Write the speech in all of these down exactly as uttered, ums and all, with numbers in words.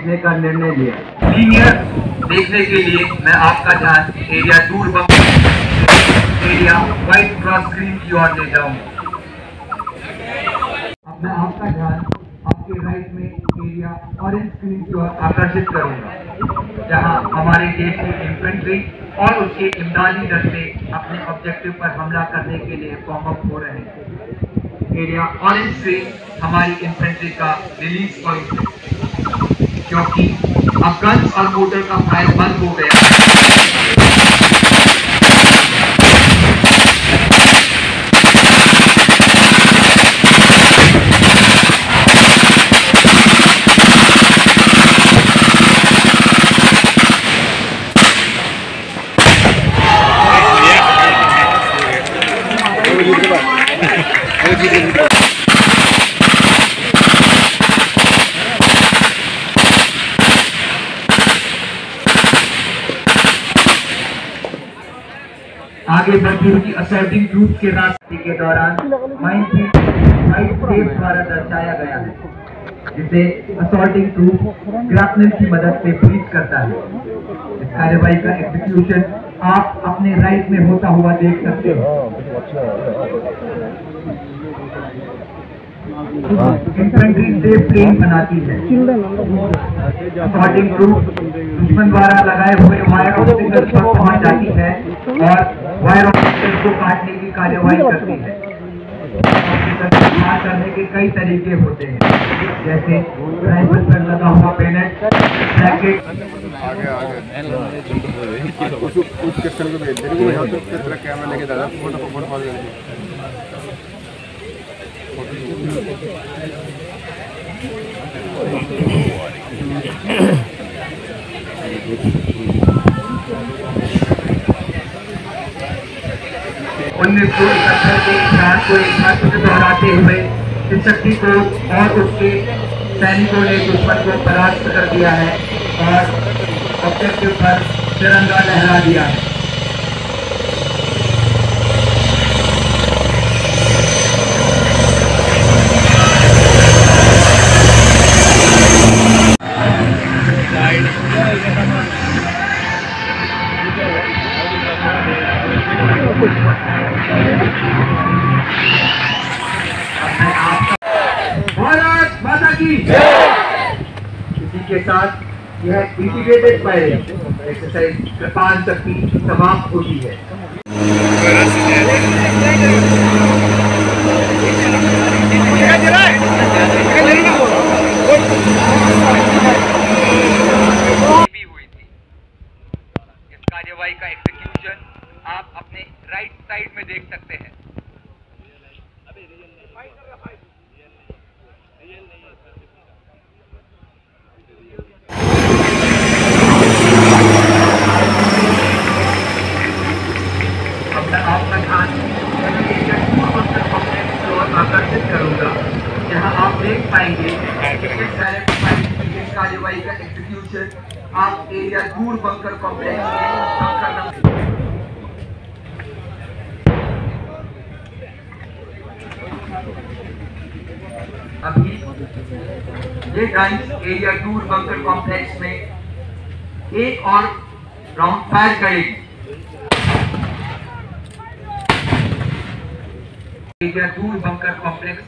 देखने का निर्णय लिया। लीनियर देखने के लिए मैं आपका ध्यान एरिया दूर bunker area white cross screen की ओर ले जाऊंगा। अब मैं आपका ध्यान आपके राइट में एरिया ऑरेंज स्क्रीन की ओर आकर्षित करूंगा, जहां हमारे देश की इन्फेंट्री और उसके इमदादी दस्ते अपने ऑब्जेक्टिव पर हमला करने के लिए फॉर्म अप हो रहे हैं। एरिया ऑरेंज स्क्रीन हमारी इन्फेंट्री का रिलीज पॉइंट है, क्योंकि अब गन्स और मोटर का फायर बंद हो गया है। आगे बढ़ती हुई असर्टिंग ग्रुप के रास्ते के दौरान माइनफील्ड वाइट टेप द्वारा दर्शाया गया है, जिसे असॉल्टिंग ग्रुप ग्रैपलिन की मदद से ब्रीच करता है। इस कार्रवाई का एग्जीक्यूशन आप अपने राइट में होता हुआ देख सकते हो। इन्फेंट्री सेफ प्लेन बनाती है। असॉल्टिंग ग्रुप दुश्मन द्वारा लगाए हुए वायर ऑब्स्टिकल्स पर पहुंच जाती है और वायर ऑब्स्टिकल्स को काटने की कार्रवाई करती है। ऑब्स्टिकल्स करने के कई तरीके होते हैं, जैसे राइफल पर लगा हुआ पेनेट, ब्रैकेट। आगे आगे उस उस क्वेश्चन को भेज दे वो यहां पे तेरा कैमरा लेके दादा फोटो फोटो कॉल कर उन्नीस सौ इकहत्तर के इतिहास को एक बार फिर दोहराते हुए इस शक्ति को और उसके सैनिकों ने दुश्मन को परास्त कर दिया है और ऑब्जेक्टिव पर तिरंगा लहरा दिया है। भारत माता की जय। इसी के साथ यह इंटीग्रेटेड फायरिंग एक्सरसाइज कृपाल शक्ति समाप्त होती है। इस कार्यवाही का एग्जीक्यूशन आप अपने राइट साइड में देख सकते हैं। अब मैं आपका ध्यान आकर्षित करूंगा, जहां आप देख पाएंगे इस कार्यवाही का एग्जीक्यूशन आप एरिया दूर बंकर कॉम्प्लेक्स में करना। अभी ये गाइस एरिया दूर बंकर कॉम्प्लेक्स में एक और राउंड फायर करेगी। एरिया दूर बंकर कॉम्प्लेक्स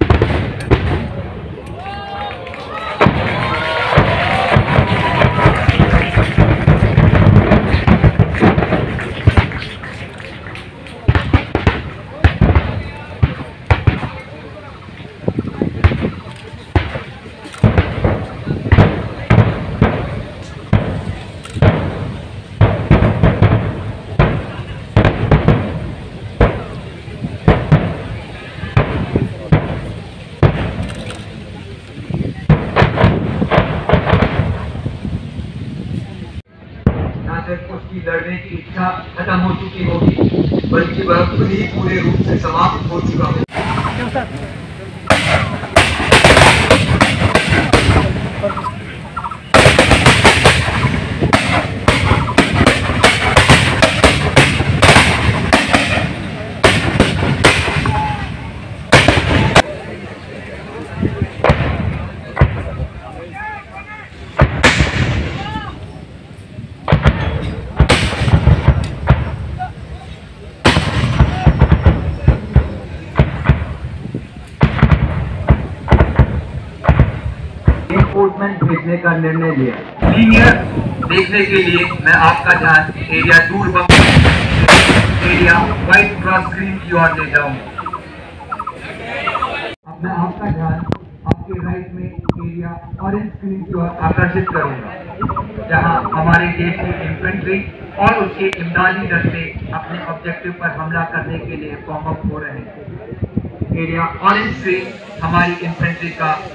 उसकी लड़ने की इच्छा खत्म हो चुकी होगी, बल्कि वह खुद ही पूरे रूप से समाप्त हो चुका होगा। भेजने का निर्णय लिया। लीनियर देखने के लिए मैं आपका ध्यान एरिया दूर एरिया व्हाइट क्रॉस ग्रीन की ओर ले जाऊंगा। अब मैं आपका ध्यान आपके राइट में एरिया ऑरेंज स्क्रीन की ओर आकर्षित करूंगा, जहां हमारे देश की इन्फेंट्री और उसके इमदादी दस्ते अपने ऑब्जेक्टिव पर हमला करने के लिए फॉर्म अप हो रहे हैं। एरिया ऑरेंज स्क्रीन हमारी इन्फेंट्री का